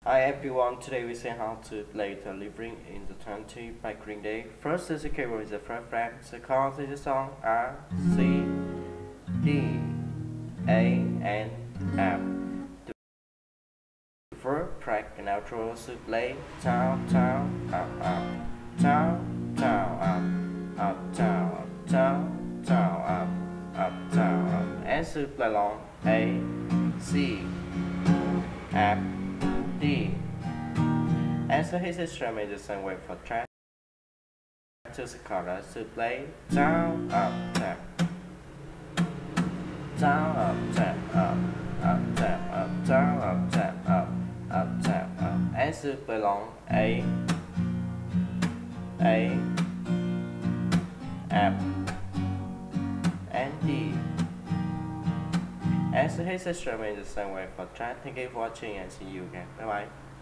Hi everyone, today we see how to play the living in the 20 by Green Day. First is the keyboard is the first fret, the chords is the song R, C, D, A, and F. The first track and outro is to play down, down, up, down, down, up, down, down, down, up, down, up. And to play along A, C, F, D. And so his instrument is the same way for track to the chorus to play down, up, tap, down, up, tap, up, tap, up, down, up, tap, up, tap, up. And so play along A, F, and D. And so his instrument is the same way for track. Thank you for watching and see you again. Bye bye.